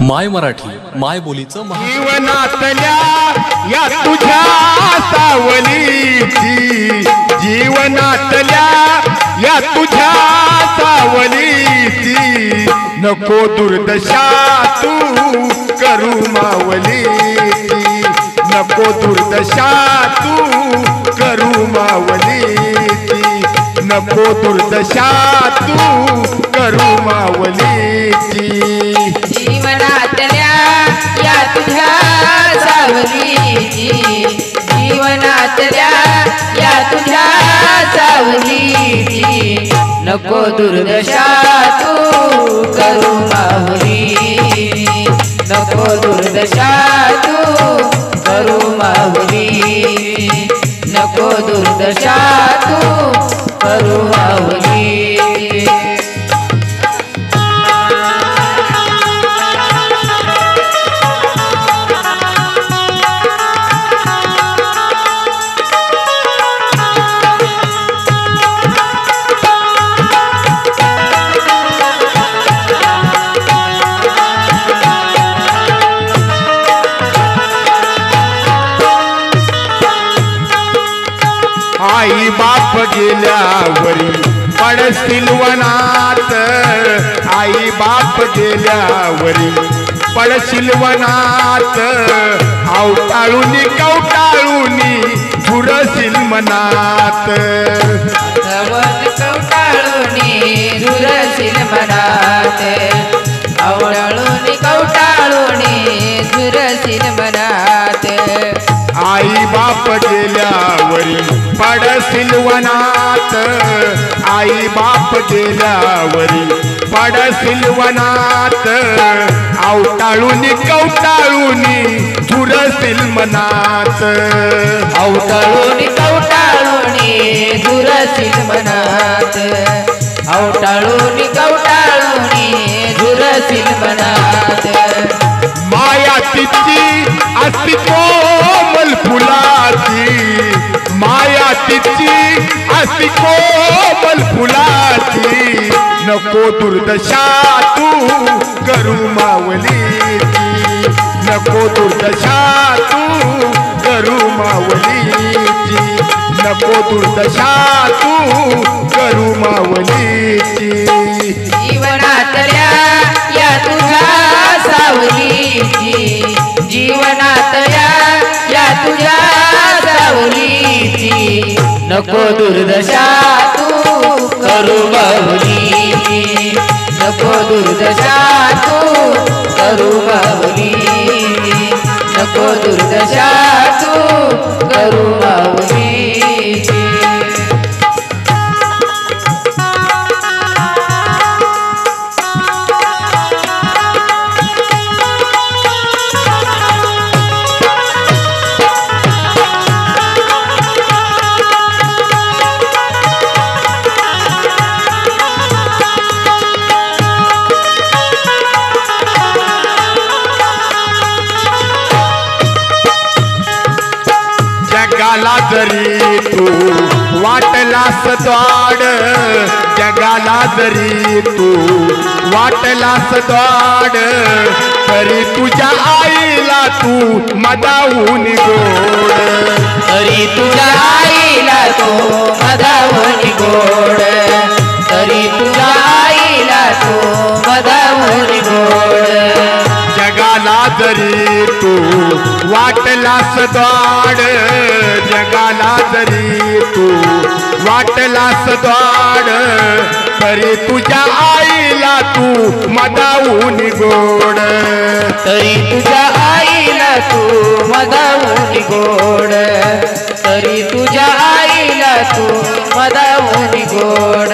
माय मराठी माय बोलीचं जीवनातल्या या तुझ्या सावलीची, जीवनातल्या या तुझ्या सावलीची, नको दुर्दशा तू करू मावलीची, नको दुर्दशा तू करू मावलीची, नको दुर्दशा तू करू मावलीची। जीवनातल्या या तुझ्या सावलीची, जीवनातल्या या तुझ्या सावलीची, नको दुर्दशा तू करू माऊली, नको दुर्दशा तू करू माऊली, नको दुर्दशा तू करू माऊली। आई बाप गेल्यावरी पडशील वनात, आई बाप गेल्यावरी पडशील वनात, अवटाळूनी कवटाळूनी झुरशील मनात, कवटाळूनी झुरशील मनात, अवटाळूनी कवटाळूनी झुरशील मनात। आई बाप गेल्यावरी पडशील वनात, आई बाप गेल्यावरी पडशील वनात, अवटाळूनी कवटाळूनी झुरशील मनात, अवटाळूनी कवटाळूनी झुरशील मनात, अवटाळूनी कवटाळूनी झुरशील मनात। माया तिची असती कोमल फुलाची, माया तिची असती कोमल फुलाची, नको दुर्दशा तू करू मावलीची, नको दुर्दशा तू करू मावलीची, नको दुर्दशा तू करू मावलीची। जीवनातल्या या तुझ्या सावलीची, जीवनातल्या या तुझ्या सावलीची, नको दुर्दशा तू करू माऊली, नको दुर्दशा तू करू माऊली, नको दुर्दशा तू करू माऊली। जगाला जरी तू वाटलास द्वाड, जगाला जरी तू वाटलास द्वाड, तरी तुझ्या आईला तू मदावून गोड, तरी तुझ्या आईला तो मदावून गोड, तरी तुझ्या आईला तो मदावून गोड। जगाला जरी तू वाटलास द्वाड, जगाला जरी तू वाटलास द्वाड, तरी तुझ्या आईला तू मदावून गोड, तरी तुझ्या आईला तू मदावून गोड, तरी तुझ्या आईला तू मदावून गोड।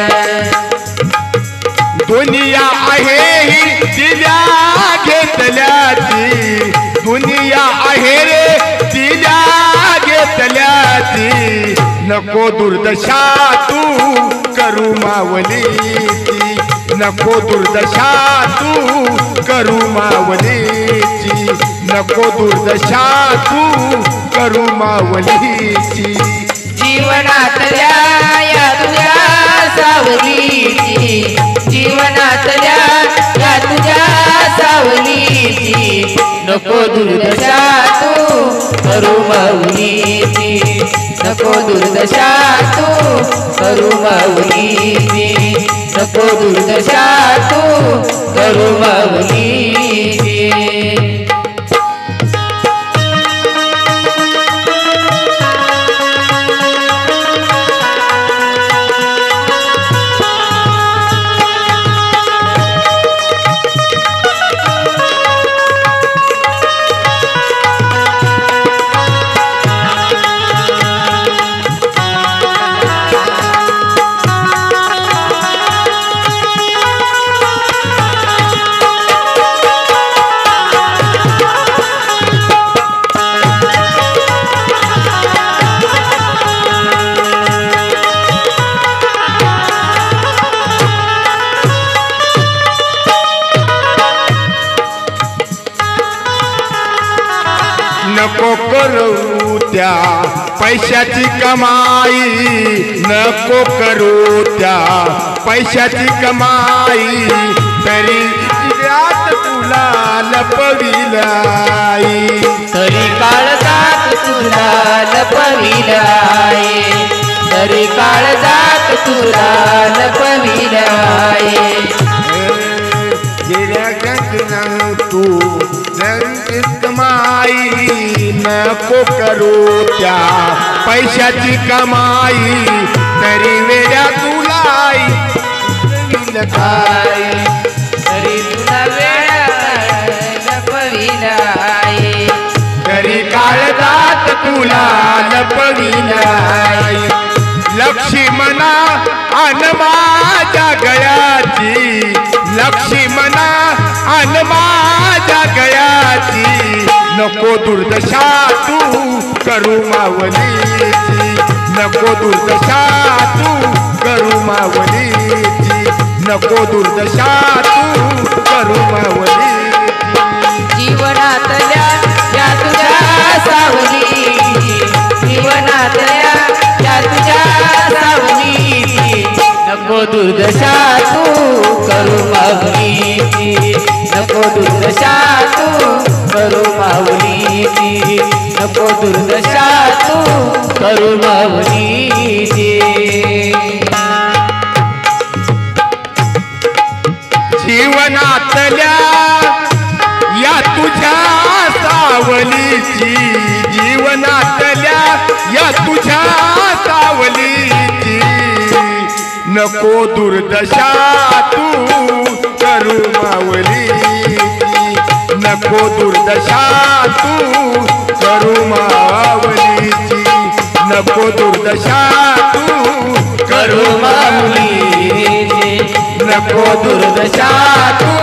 दुनिया आहे ही दिल्या घेतल्याची, दुनिया आहे रे दिल्या घेतल्याची, नको दुर्दशा तू करू मावलीची, नको दुर्दशा तू करू मावलीची, नको दुर्दशा तू करू मावलीची। जीवनातल्या या तुझ्या सावलीची, जीवनातल्या या तुझ्या सावलीची, दुर्दशा तू करू माऊलीची, नको दुर्दशा तू करू माऊलीची, नको दुर्दशा तू करू माऊलीची. नको करू त्या पैशाची कमाई, नको करू त्या पैशाची कमाई, तरी यात तुला लपविलाई, तरी काळजात तुला लपविलाई, तरी काळजात तुला लपविलाई. गेल्या गंगन तू कमाई, नको करू त्या पैशाची कमाई, तरी वेड्या तुलाई लपविलाई, तरी तुला लपविलाई, तरी काळजात तुला लपविलाई. लक्ष्मणा अन माझ्या गयाची, लक्ष्मणा अन माझ्या गयाची, नको दुर्दशा तू करू मावलीची, नको दुर्दशा तू करू मावलीची, नको दुर्दशा तू करू मावलीची. जीवनातल्या या तुझ्या सावलीची, जीवनातल्या या तुझ्या सावलीची, नको दुर्दशा तू करू माऊलीची, नको दुर्दशा तू करू माऊलीची, नको दुर्दशा तू करू माऊलीची. जीवनातल्या या तुझ्या सावलीची, जीवनातल्या या तुझ्या सावलीची, नको दुर्दशा तू करू मावलीची, नको दुर्दशा तू करू मावलीची, नको दुर्दशा तू करू मावलीची, नको दुर्दशा तू